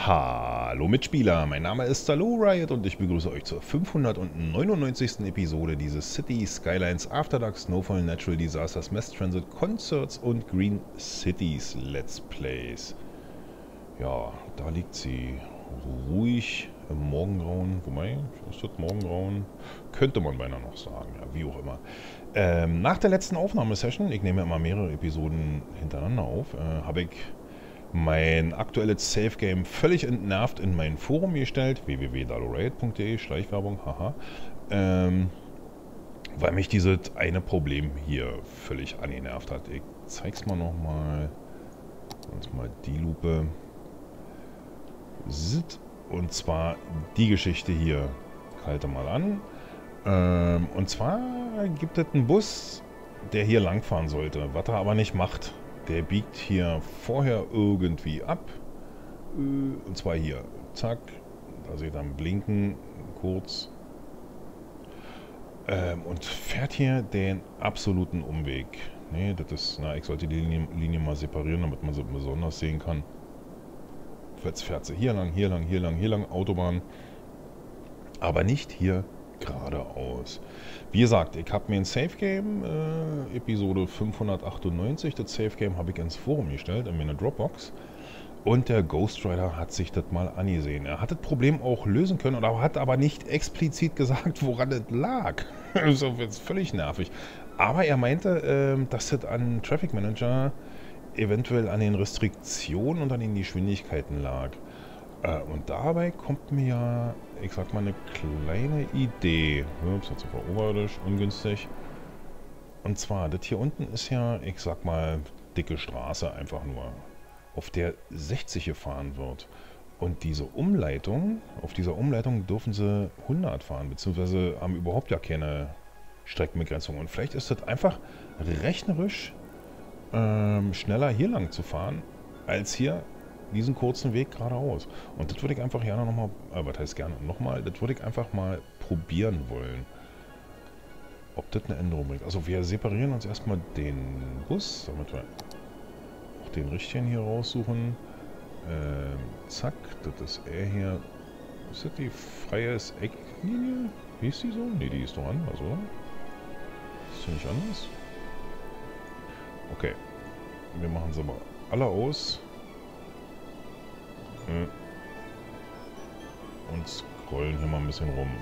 Hallo Mitspieler, mein Name ist Salou Riot und ich begrüße euch zur 599. Episode dieses City Skylines After Dark Snowfall Natural Disasters Mass Transit Concerts und Green Cities Let's Plays. Ja, da liegt sie ruhig im Morgengrauen. Wobei, ist das Morgengrauen? Könnte man beinahe noch sagen, ja, wie auch immer. Nach der letzten Aufnahmesession, ich nehme immer mehrere Episoden hintereinander auf, habe ich mein aktuelles Safe-Game völlig entnervt in mein Forum gestellt, www.daloriot.de, Schleichwerbung, haha, weil mich dieses eine Problem hier völlig angenervt hat. Ich zeig's mal nochmal, uns mal die Lupe, und zwar die Geschichte hier, halte mal an, und zwar gibt es einen Bus, der hier langfahren sollte, was er aber nicht macht. Der biegt hier vorher irgendwie ab. Und zwar hier. Zack. Da seht ihr dann blinken. Kurz. Und fährt hier den absoluten Umweg. Nee, das ist. Na, ich sollte die Linie mal separieren, damit man sie besonders sehen kann. Jetzt fährt sie hier lang, hier lang, hier lang, hier lang. Autobahn. Aber nicht hier geradeaus. Wie gesagt, ich habe mir ein Safe Game, Episode 598, das Safe Game habe ich ins Forum gestellt, in meine Dropbox. Und der Ghost Rider hat sich das mal angesehen. Er hat das Problem auch lösen können, oder hat aber nicht explizit gesagt, woran es lag. So ist völlig nervig. Aber er meinte, dass das an Traffic Manager eventuell an den Restriktionen und an den Geschwindigkeiten lag. Und dabei kommt mir ja, ich sag mal, eine kleine Idee. Ups, jetzt war oberirdisch, ungünstig. Und zwar, das hier unten ist ja, ich sag mal, dicke Straße einfach nur, auf der 60 gefahren wird. Und diese Umleitung, auf dieser Umleitung dürfen sie 100 fahren, beziehungsweise haben überhaupt ja keine Streckenbegrenzung. Und vielleicht ist das einfach rechnerisch schneller hier lang zu fahren, als hier diesen kurzen Weg geradeaus. Und das würde ich einfach gerne nochmal, was heißt gerne nochmal, das würde ich einfach mal probieren wollen. Ob das eine Änderung bringt. Also wir separieren uns erstmal den Bus, damit wir auch den richtigen hier raussuchen. Zack, das ist er hier. Ist das die freies Ecklinie? Hieß die so? Ne, die ist doch anders, oder? Ist die nicht anders? Okay. Wir machen sie mal alle aus. Und scrollen hier mal ein bisschen rum.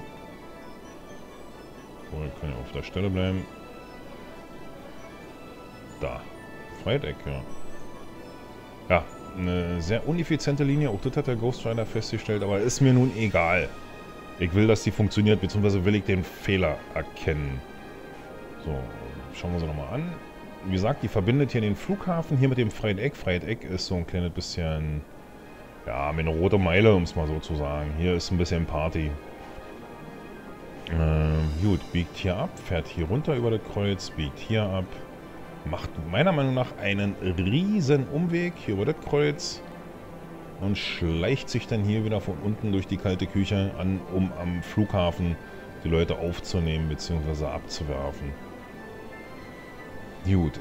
So, wir können ja auf der Stelle bleiben. Da. Freieck, ja. Ja, eine sehr uneffiziente Linie. Auch das hat der Ghost Rider festgestellt, aber ist mir nun egal. Ich will, dass die funktioniert, beziehungsweise will ich den Fehler erkennen. So, schauen wir sie nochmal an. Wie gesagt, die verbindet hier den Flughafen hier mit dem Freieck. Freieck ist so ein kleines bisschen, ja, mit einer roten Meile, um es mal so zu sagen. Hier ist ein bisschen Party. Gut, biegt hier ab, fährt hier runter über das Kreuz, biegt hier ab. Macht meiner Meinung nach einen riesen Umweg hier über das Kreuz. Und schleicht sich dann hier wieder von unten durch die kalte Küche an, um am Flughafen die Leute aufzunehmen bzw. abzuwerfen. Gut,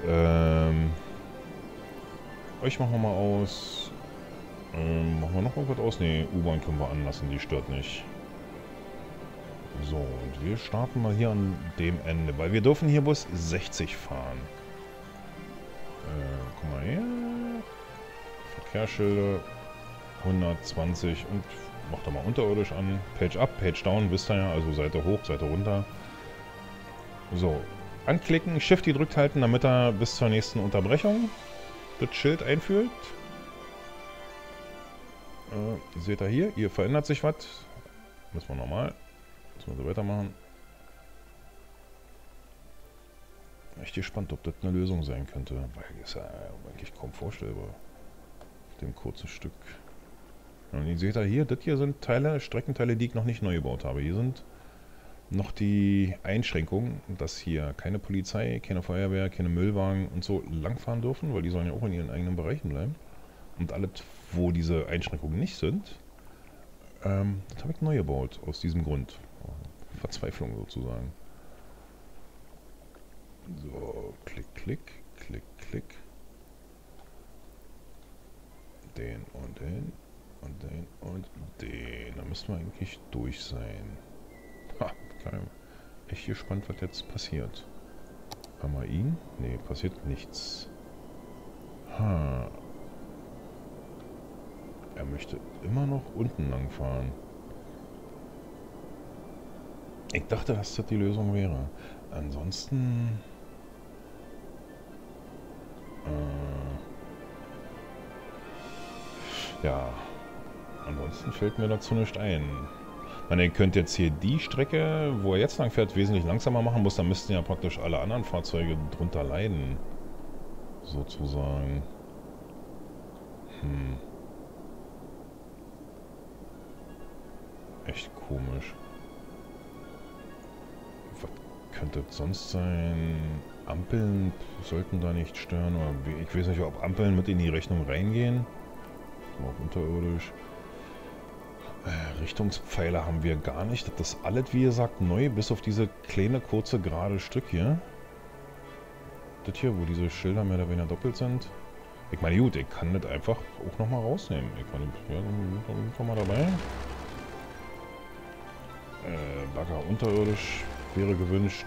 euch machen wir mal aus. Machen wir noch irgendwas aus? Ne, U-Bahn können wir anlassen, die stört nicht. So, und wir starten mal hier an dem Ende, weil wir dürfen hier Bus 60 fahren. Guck mal her. Verkehrsschilder 120 und macht da mal unterirdisch an. Page up, Page down, wisst ihr ja, also Seite hoch, Seite runter. So, anklicken, Shift gedrückt halten, damit er bis zur nächsten Unterbrechung das Schild einführt. Seht ihr hier verändert sich was. Müssen wir nochmal. Müssen wir so weitermachen. Echt gespannt, ob das eine Lösung sein könnte, weil das ist ja eigentlich kaum vorstellbar. Auf dem kurzen Stück. Und ihr seht hier, das hier sind Teile, Streckenteile, die ich noch nicht neu gebaut habe. Hier sind noch die Einschränkungen, dass hier keine Polizei, keine Feuerwehr, keine Müllwagen und so langfahren dürfen, weil die sollen ja auch in ihren eigenen Bereichen bleiben. Und alles, wo diese Einschränkungen nicht sind, das habe ich neu gebaut, aus diesem Grund. Verzweiflung sozusagen. So, klick, klick, klick, klick. Den und den. und den und den. Da müssten wir eigentlich durch sein. Ha, geil. Echt gespannt, was jetzt passiert. Haben wir ihn? Nee, passiert nichts. Ha. Er möchte immer noch unten lang fahren. Ich dachte, dass das die Lösung wäre. Ansonsten... ja. Ansonsten fällt mir dazu nicht ein. Ich meine, ihr könnt jetzt hier die Strecke, wo er jetzt lang fährt, wesentlich langsamer machen muss. Dann müssten ja praktisch alle anderen Fahrzeuge drunter leiden. Sozusagen. Echt komisch. Was könnte das sonst sein? Ampeln sollten da nicht stören. Oder ich weiß nicht, ob Ampeln mit in die Rechnung reingehen. Auch unterirdisch. Richtungspfeiler haben wir gar nicht. Das ist alles, wie gesagt, neu, bis auf diese kleine, kurze, gerade Stück hier. Das hier, wo diese Schilder mehr oder weniger doppelt sind. Ich meine, gut, ich kann das einfach auch nochmal rausnehmen. Ich kann, ja, dann sind wir mal dabei. Bagger unterirdisch wäre gewünscht.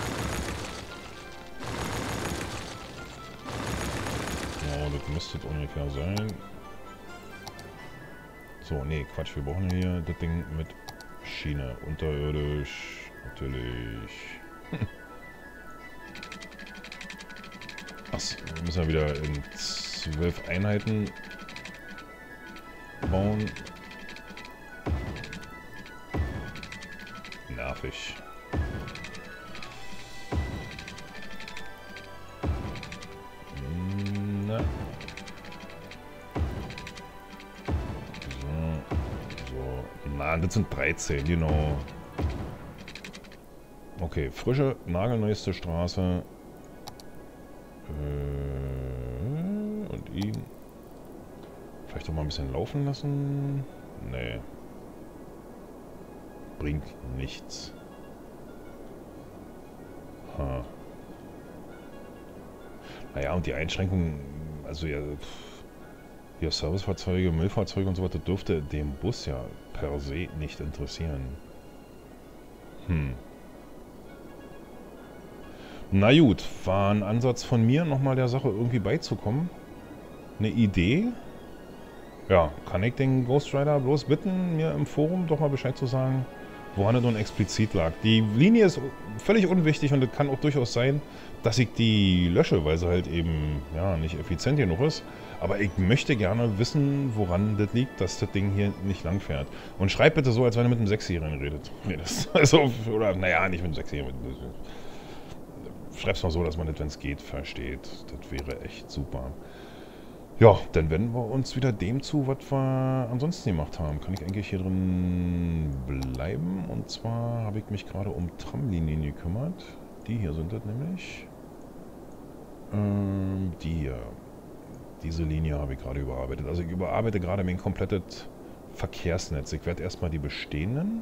Ja, das müsste ungefähr sein. So, nee, Quatsch, wir brauchen hier das Ding mit Schiene. Unterirdisch, natürlich. Achso, müssen wir wieder in 12 Einheiten bauen. Nervig. Na. So. Na, das sind 13, genau. Okay, frische, nagelneueste Straße. Und ihn vielleicht doch mal ein bisschen laufen lassen. Nee. Bringt nichts. Ha. Naja, und die Einschränkungen, also ja, hier Servicefahrzeuge, Müllfahrzeuge und so weiter, dürfte dem Bus ja per se nicht interessieren. Na gut, war ein Ansatz von mir, nochmal der Sache irgendwie beizukommen. Eine Idee. Ja, kann ich den Ghost Rider bloß bitten, mir im Forum doch mal Bescheid zu sagen, woran es nun explizit lag. Die Linie ist völlig unwichtig und es kann auch durchaus sein, dass ich die lösche, weil sie halt eben ja, nicht effizient genug ist. Aber ich möchte gerne wissen, woran das liegt, dass das Ding hier nicht lang fährt. Und schreibt bitte so, als wenn ihr mit einem Sechsjährigen redet. Nee, das, also, oder naja, nicht mit einem Sechsjährigen. Schreib's mal so, dass man das, wenn es geht, versteht. Das wäre echt super. Ja, dann wenden wir uns wieder dem zu, was wir ansonsten gemacht haben. Kann ich eigentlich hier drin bleiben? Und zwar habe ich mich gerade um Tramlinien gekümmert. Die hier sind das nämlich. Die hier. Diese Linie habe ich gerade überarbeitet. Also ich überarbeite gerade mein komplettes Verkehrsnetz. Ich werde erstmal die bestehenden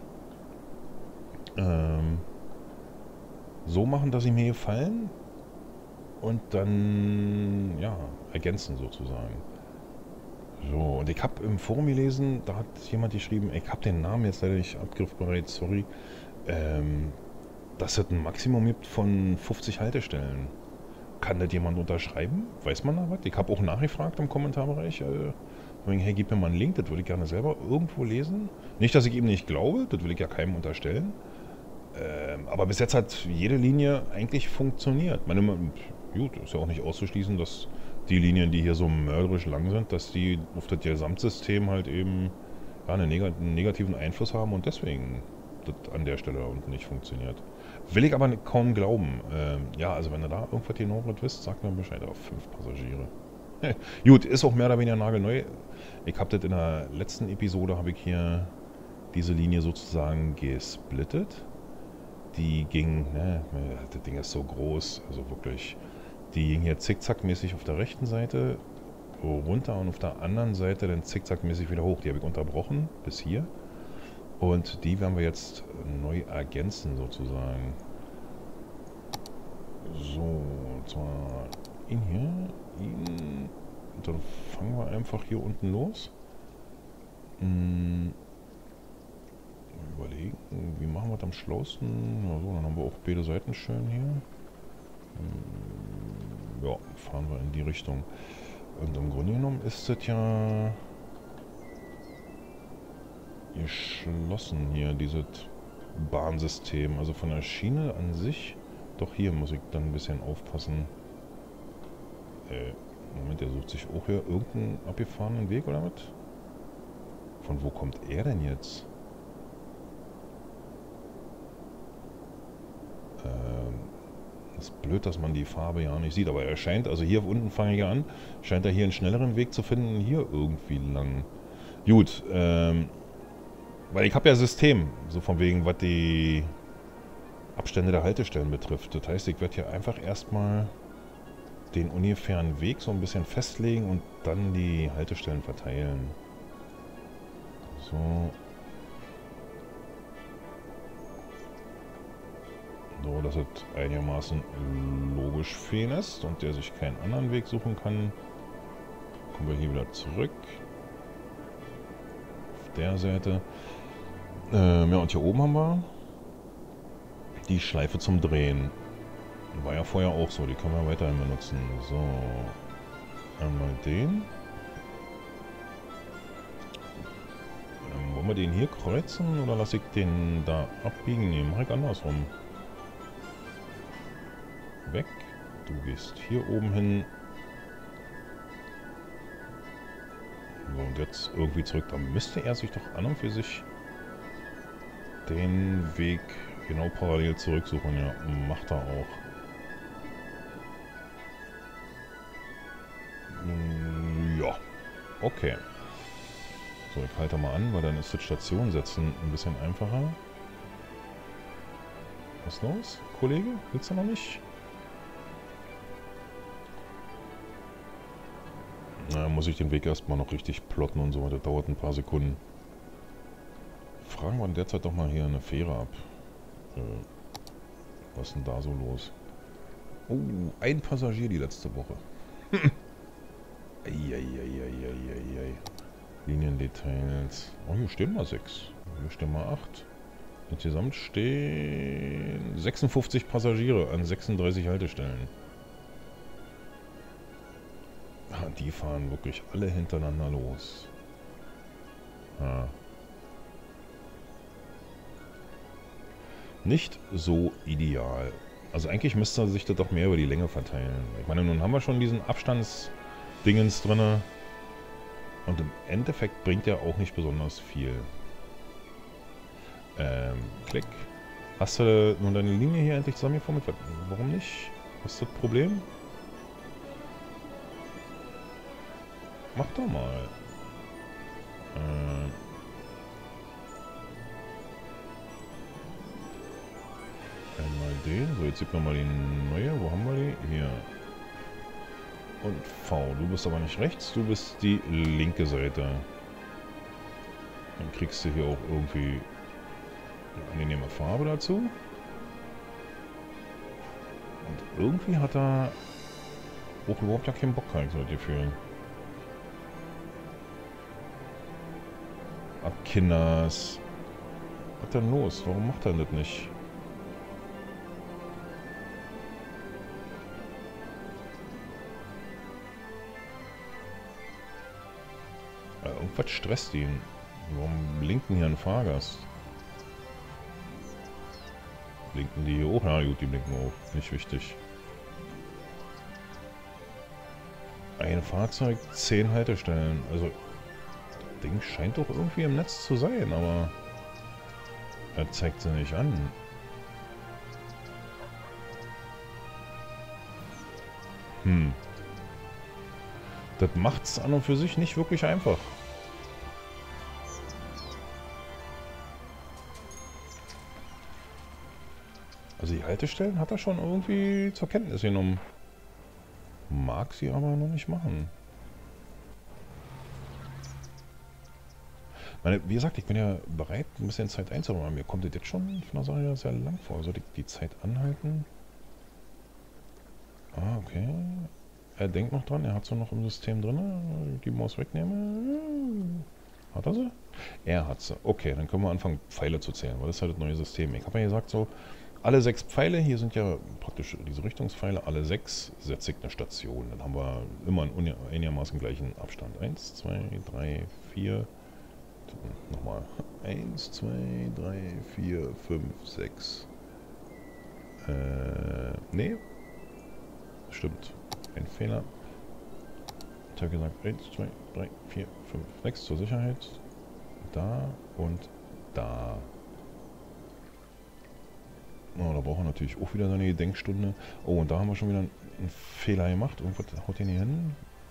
so machen, dass sie mir gefallen. Und dann, ja, ergänzen sozusagen. So, und ich habe im Forum gelesen, da hat jemand geschrieben, ich habe den Namen jetzt leider nicht abgriffbereit, sorry, dass es ein Maximum gibt von 50 Haltestellen. Kann das jemand unterschreiben? Weiß man da was? Ich habe auch nachgefragt im Kommentarbereich. Hey, gib mir mal einen Link, das würde ich gerne selber irgendwo lesen. Nicht, dass ich ihm nicht glaube, das will ich ja keinem unterstellen. Aber bis jetzt hat jede Linie eigentlich funktioniert. Gut, ist ja auch nicht auszuschließen, dass die Linien, die hier so mörderisch lang sind, dass die auf das Gesamtsystem halt eben ja, einen negativen Einfluss haben und deswegen das an der Stelle da unten nicht funktioniert. Will ich aber kaum glauben. Ja, also wenn ihr da irgendwas genaueres wisst, sagt mir Bescheid auf 5 Passagiere. Gut, ist auch mehr oder weniger nagelneu. Ich habe das in der letzten Episode, habe ich hier diese Linie sozusagen gesplittet. Die ging, ne, das Ding ist so groß, also wirklich, die ging hier zickzackmäßig auf der rechten Seite runter und auf der anderen Seite dann zickzackmäßig wieder hoch. Die habe ich unterbrochen bis hier und die werden wir jetzt neu ergänzen sozusagen. So, und zwar ihn hier, ihn, und dann fangen wir einfach hier unten los. Hm, überlegen, wie machen wir das am schlausten? Ja, so, dann haben wir auch beide Seiten schön hier. Ja, fahren wir in die Richtung. Und im Grunde genommen ist das ja geschlossen hier, dieses Bahnsystem. Also von der Schiene an sich. Doch hier muss ich dann ein bisschen aufpassen. Moment, der sucht sich auch hier irgendeinen abgefahrenen Weg oder was? Von wo kommt er denn jetzt? Ist blöd, dass man die Farbe ja nicht sieht, aber er scheint, also hier unten fange ich an, scheint er hier einen schnelleren Weg zu finden, hier irgendwie lang. Gut, weil ich habe ja System, so von wegen, was die Abstände der Haltestellen betrifft. Das heißt, ich werde hier einfach erstmal den ungefähren Weg so ein bisschen festlegen und dann die Haltestellen verteilen. So. So, dass es einigermaßen logisch für ihn ist und der sich keinen anderen Weg suchen kann. Kommen wir hier wieder zurück. Auf der Seite. Ja, und hier oben haben wir die Schleife zum Drehen. War ja vorher auch so, die können wir weiterhin benutzen. So. Einmal den. Wollen wir den hier kreuzen oder lasse ich den da abbiegen? Ne, mach ich andersrum. Weg. Du gehst hier oben hin. So, und jetzt irgendwie zurück. Da müsste er sich doch an und für sich den Weg genau parallel zurücksuchen. Ja, macht er auch. Ja, okay. So, ich halte mal an, weil dann ist das Station setzen ein bisschen einfacher. Was ist los, Kollege? Willst du noch nicht? Na, muss ich den Weg erstmal noch richtig plotten und so. Das dauert ein paar Sekunden. Fragen wir in der Zeit doch mal hier eine Fähre ab. Was ist denn da so los? Oh, ein Passagier die letzte Woche. Eieieiei. Liniendetails. Oh, hier stehen mal 6. Hier stehen mal 8. Insgesamt stehen 56 Passagiere an 36 Haltestellen. Ah, die fahren wirklich alle hintereinander los. Ja. Nicht so ideal. Also eigentlich müsste er sich das doch mehr über die Länge verteilen. Ich meine, nun haben wir schon diesen Abstandsdingens drin. Und im Endeffekt bringt er auch nicht besonders viel. Klick. Hast du nun deine Linie hier endlich zusammengeformt? Warum nicht? Was ist das Problem? Mach doch mal. Einmal den. So, jetzt sieht man mal die neue. Wo haben wir die? Hier. Und V. Du bist aber nicht rechts, du bist die linke Seite. Dann kriegst du hier auch irgendwie eine angenehme Farbe dazu. Und irgendwie hat er auch überhaupt ja keinen Bock, kann ich so das Gefühl. Ab Kinders. Was ist denn los? Warum macht er das nicht? Irgendwas stresst ihn. Warum blinken hier ein Fahrgast? Blinken die hier hoch? Na gut, die blinken hoch. Nicht wichtig. Ein Fahrzeug, 10 Haltestellen. Also, das Ding scheint doch irgendwie im Netz zu sein, aber er zeigt sie nicht an. Das macht's an und für sich nicht wirklich einfach. Also die Haltestellen hat er schon irgendwie zur Kenntnis genommen. Mag sie aber noch nicht machen. Wie gesagt, ich bin ja bereit, ein bisschen Zeit einzuräumen. Mir kommt das jetzt schon von der Sache sehr lang vor. Soll ich die Zeit anhalten? Ah, okay. Er denkt noch dran, er hat so noch im System drin. Die Maus wegnehmen. Hat er sie? Er hat sie. Okay, dann können wir anfangen, Pfeile zu zählen, weil das ist halt das neue System. Ich habe ja gesagt, so, alle 6 Pfeile, hier sind ja praktisch diese Richtungspfeile, alle 6 setze ich eine Station. Dann haben wir immer einen einigermaßen gleichen Abstand. 1, 2, 3, 4, nochmal. 1, 2, 3, 4, 5, 6. Nee. Stimmt. Ein Fehler. Ich habe gesagt 1, 2, 3, 4, 5, 6 zur Sicherheit. Da und da. Oh, da braucht er natürlich auch wieder seine Gedenkstunde. Oh, und da haben wir schon wieder einen Fehler gemacht. Irgendwas haut den hier hin.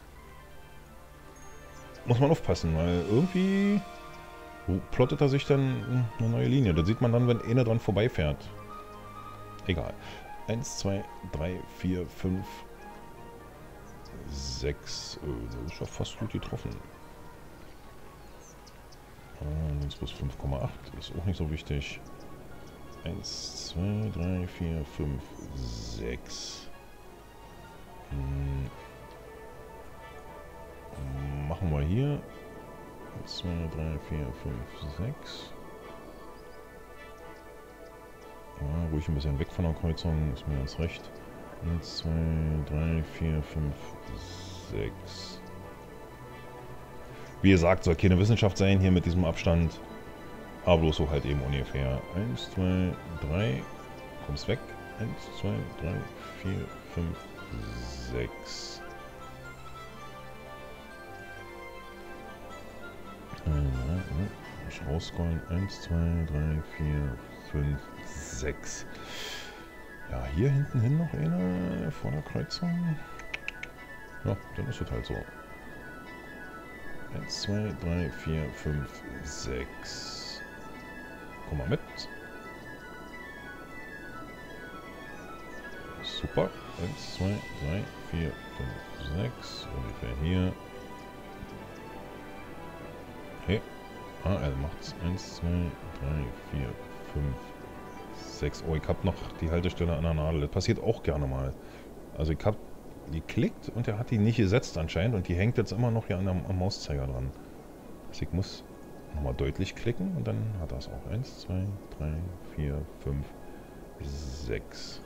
Muss man aufpassen, weil irgendwie plottet er sich dann eine neue Linie. Das sieht man dann, wenn einer dran vorbeifährt. Egal. 1, 2, 3, 4, 5, 6. Das ist ja fast gut getroffen. Links plus 5,8 ist auch nicht so wichtig. 1, 2, 3, 4, 5, 6. Machen wir hier. 1, 2, 3, 4, 5, 6. Ja, ruhig ein bisschen weg von der Kreuzung, ist mir ganz recht. 1, 2, 3, 4, 5, 6. Wie gesagt, soll keine Wissenschaft sein hier mit diesem Abstand. Aber bloß so halt eben ungefähr. 1, 2, 3. Kommst weg. 1, 2, 3, 4, 5, 6. Ich rausscrollen. 1, 2, 3, 4, 5, 6. Ja, hier hinten hin noch eine vor der Kreuzung. Ja, dann ist es halt so. 1, 2, 3, 4, 5, 6. Komm mal mit. Super. 1, 2, 3, 4, 5, 6. Ungefähr hier. Okay. Er macht's. 1, 2, 3, 4, 5, 6. Oh, ich hab noch die Haltestelle an der Nadel. Das passiert auch gerne mal. Also ich hab geklickt und er hat die nicht gesetzt anscheinend und die hängt jetzt immer noch hier am Mauszeiger dran. Also ich muss nochmal deutlich klicken und dann hat er es auch. 1, 2, 3, 4, 5, 6.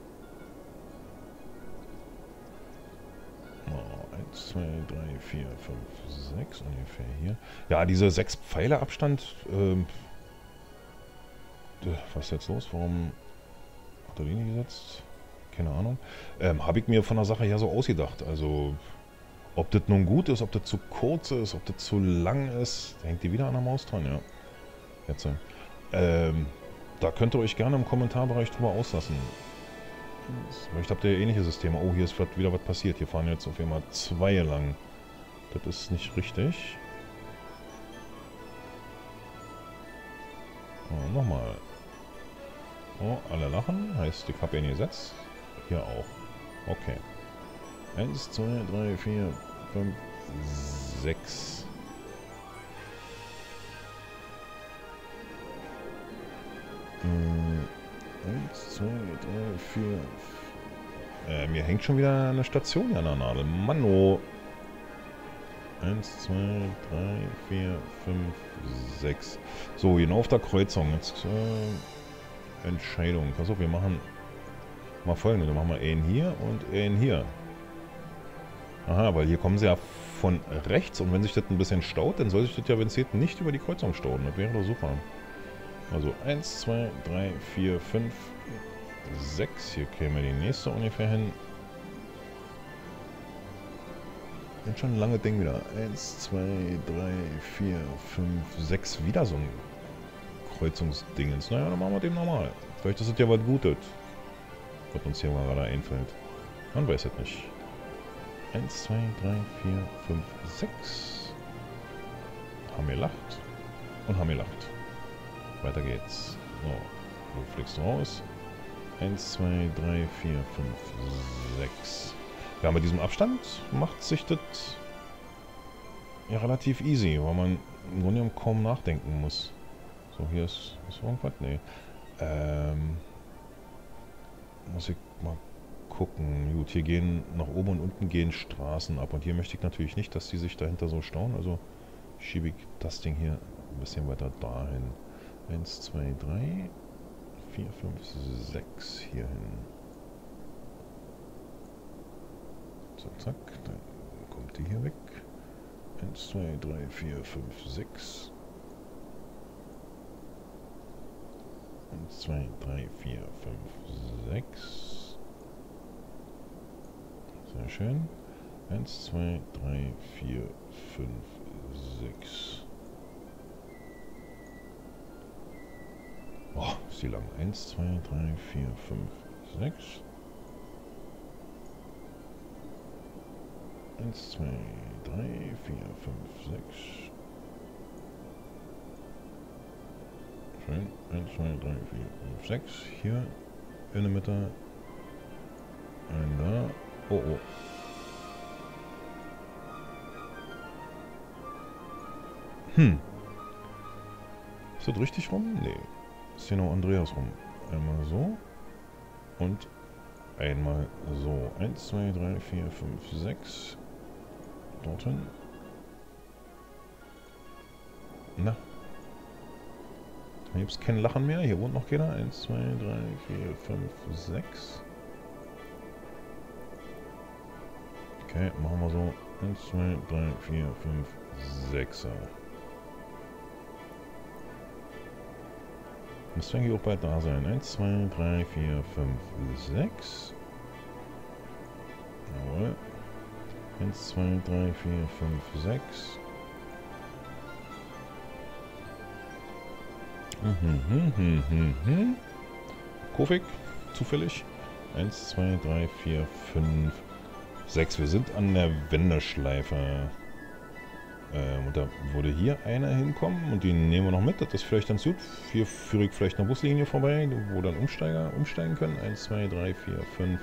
Oh, 1, 2, 3, 4, 5, 6 ungefähr hier. Ja, diese 6 Pfeile Abstand. Was ist jetzt los? Warum hat er die nicht gesetzt? Keine Ahnung. Habe ich mir von der Sache her so ausgedacht. Also, ob das nun gut ist, ob das zu kurz ist, ob das zu lang ist. Da hängt die wieder an der Maus dran, ja. Jetzt. Da könnt ihr euch gerne im Kommentarbereich drüber auslassen. Vielleicht habt ihr ja ähnliche Systeme. Oh, hier ist wieder was passiert. Hier fahren jetzt auf einmal 2 lang. Das ist nicht richtig. Oh, nochmal. Oh, alle lachen. Heißt, ich habe ihn gesetzt. Hier auch. Okay. 1, 2, 3, 4, 5, 6. Eins, 2, 3, 4. Mir hängt schon wieder eine Station hier an der Nadel. Manno. 1, 2, 3, 4, 5, 6. So, genau auf der Kreuzung. Jetzt Entscheidung. Pass auf, wir machen mal folgendes. Dann machen wir einen hier und einen hier. Aha, weil hier kommen sie ja von rechts und wenn sich das ein bisschen staut, dann soll sich das ja, wenn es geht, nicht über die Kreuzung stauen. Das wäre doch super. Also 1, 2, 3, 4, 5, 6. Hier käme die nächste ungefähr hin. Jetzt schon ein langes Ding wieder. 1, 2, 3, 4, 5, 6. Wieder so ein Kreuzungsdingens. Naja, dann machen wir dem normal. Vielleicht ist das ja was Gutes. Was uns hier mal gerade einfällt. Man weiß es nicht. 1, 2, 3, 4, 5, 6. Haben wir lacht. Und haben wir lacht. Weiter geht's. So, du fliegst raus. 1, 2, 3, 4, 5, 6. Ja, mit diesem Abstand macht sich das ja relativ easy, weil man im Grunde genommen kaum nachdenken muss. So, hier ist irgendwas? Nee. Muss ich mal gucken. Gut, hier gehen nach oben und unten gehen Straßen ab. Und hier möchte ich natürlich nicht, dass die sich dahinter so stauen. Also schiebe ich das Ding hier ein bisschen weiter dahin. 1, 2, 3, 4, 5, 6 hier hin. So, zack, dann kommt die hier weg. 1, 2, 3, 4, 5, 6. 1, 2, 3, 4, 5, 6. Sehr schön. 1, 2, 3, 4, 5, 6. Oh, ist die lang. 1, 2, 3, 4, 5, 6. 1, 2, 3, 4, 5, 6. Schön. 1, 2, 3, 4, 5, 6. Hier in der Mitte. Ein da. Oh, oh. Ist das richtig rum? Nee. Ist hier noch Andreas rum. Einmal so. Und einmal so. 1, 2, 3, 4, 5, 6. Dorthin. Na. Hier gibt es kein Lachen mehr. Hier wohnt noch keiner. 1, 2, 3, 4, 5, 6. Okay, machen wir so. 1, 2, 3, 4, 5, 6. Müsste eigentlich auch bald da sein. 1, 2, 3, 4, 5, 6. Jawohl. 1, 2, 3, 4, 5, 6. Kofik, zufällig. 1, 2, 3, 4, 5, 6. Wir sind an der Wendeschleife. Und da würde hier einer hinkommen und die nehmen wir noch mit. Das ist vielleicht ganz gut. Hier führe ich vielleicht eine Buslinie vorbei, wo dann Umsteiger umsteigen können. 1, 2, 3, 4, 5.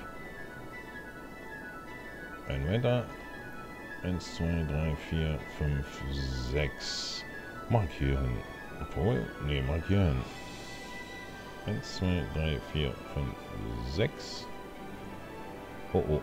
Ein weiter. 1, 2, 3, 4, 5, 6. Mach ich hier hin. Obwohl, nee, mach ich hier hin. 1, 2, 3, 4, 5, 6. Oh, oh.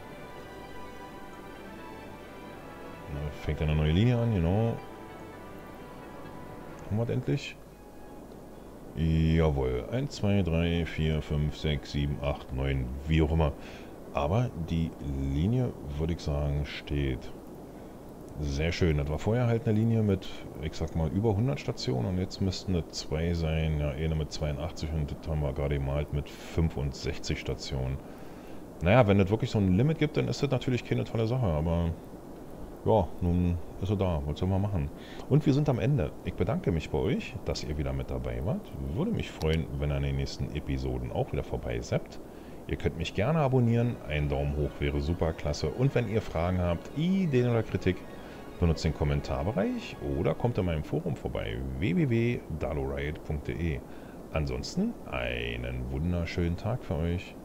Da fängt eine neue Linie an, genau. Haben wir das endlich? Jawohl. 1, 2, 3, 4, 5, 6, 7, 8, 9, wie auch immer. Aber die Linie, würde ich sagen, steht sehr schön. Das war vorher halt eine Linie mit, ich sag mal, über 100 Stationen und jetzt müssten es 2 sein. Ja, eine mit 82 und das haben wir gerade gemalt mit 65 Stationen. Naja, wenn es wirklich so ein Limit gibt, dann ist das natürlich keine tolle Sache, aber ja, nun ist er da. Was soll man machen? Und wir sind am Ende. Ich bedanke mich bei euch, dass ihr wieder mit dabei wart. Würde mich freuen, wenn ihr in den nächsten Episoden auch wieder vorbei seid. Ihr könnt mich gerne abonnieren. Ein Daumen hoch wäre super klasse. Und wenn ihr Fragen habt, Ideen oder Kritik, benutzt den Kommentarbereich oder kommt in meinem Forum vorbei. www.daloriot.de. Ansonsten einen wunderschönen Tag für euch.